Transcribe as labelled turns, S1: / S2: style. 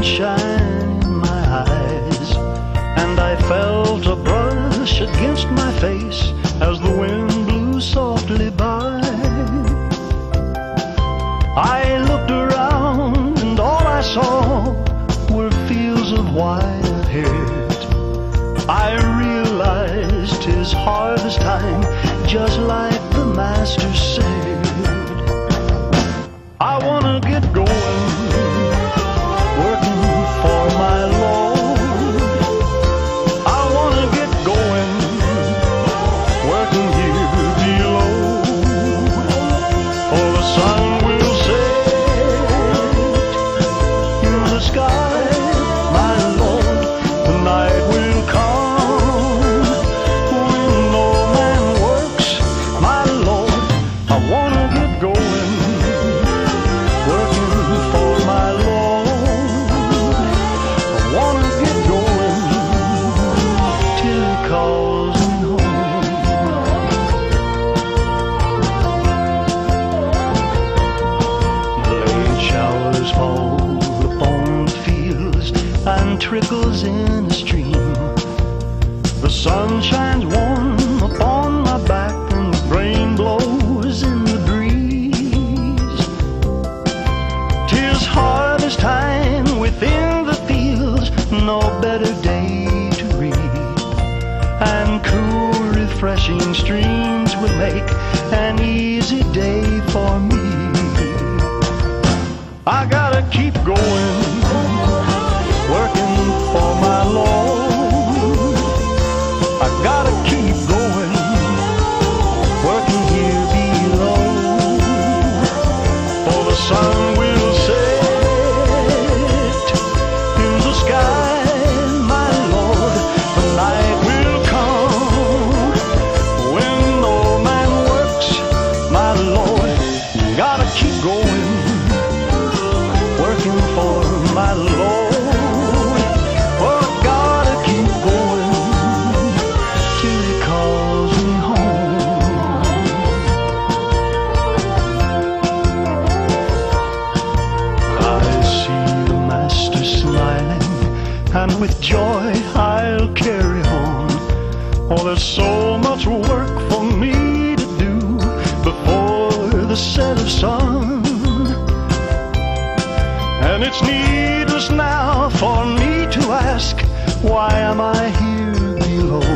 S1: sunshine in my eyes, and I felt a brush against my face as the wind blew softly by. I looked around and all I saw were fields of white hairs. I realized 'tis harvest time, just like the master said. I wanna get going, working for my Lord. I wanna get going, working here below. For the sun will set in the sky, my Lord. The night will come when no man works, my Lord. I wanna get going, working for my Lord. I wanna get going till He calls me home. The late showers fall upon the fields and trickles in a stream. The sun shines warm upon my back and the rain blows in the breeze. 'Tis harvest time within the fields, no better day to read. And cool, refreshing streams will make an easy day for me. I gotta keep going, working for my Lord. I gotta keep going, working here below. For the sun will set in the sky, my Lord. The night will come when no man works, my Lord. Gotta keep going, working for my Lord. Oh, gotta keep going till He calls me home. I see the Master smiling, and with joy I'll carry on. Oh, there's so much work for me to do before the set of sun. And it's needless now for me to ask, why am I here below?